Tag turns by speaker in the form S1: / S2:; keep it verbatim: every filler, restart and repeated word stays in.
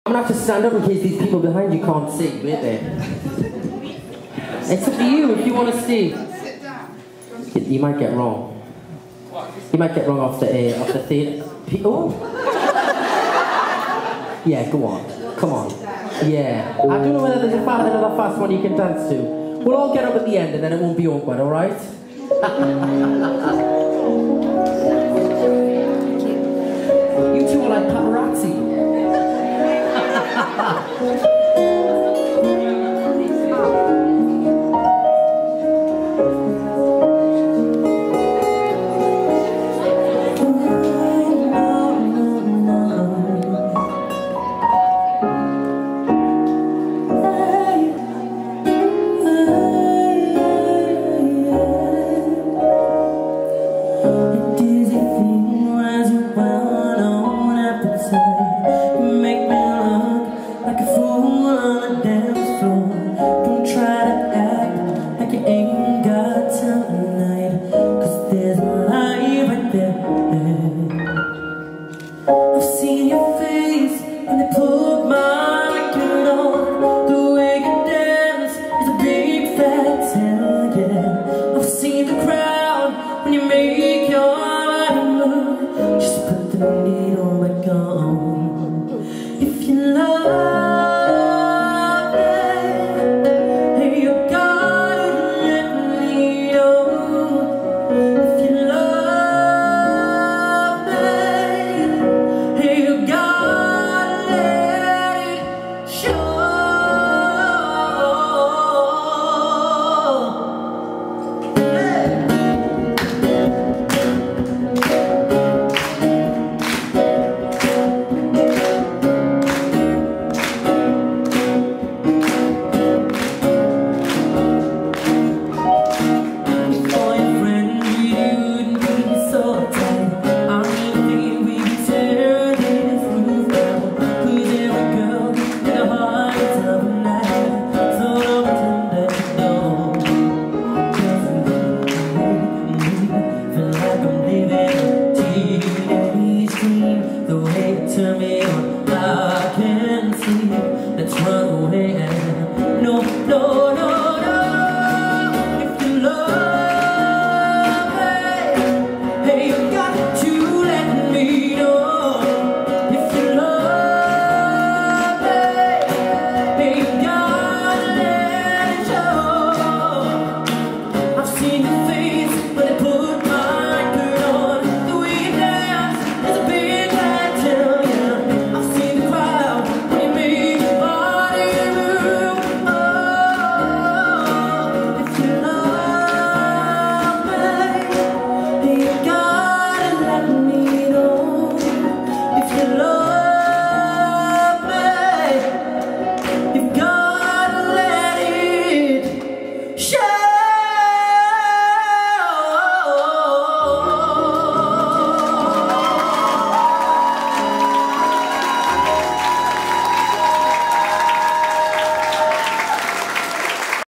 S1: I'm gonna have to stand up in case these people behind you can't see. Wait there. It's up to you if you want to stay. You, you might get wrong. You might get wrong off the uh, off the theatre. Oh. Yeah, go on. Come on. Yeah. I don't know whether there's a fast, another fast one you can dance to. We'll all get up at the end and then it won't be awkward. All right? You two are like paparazzi.
S2: If you love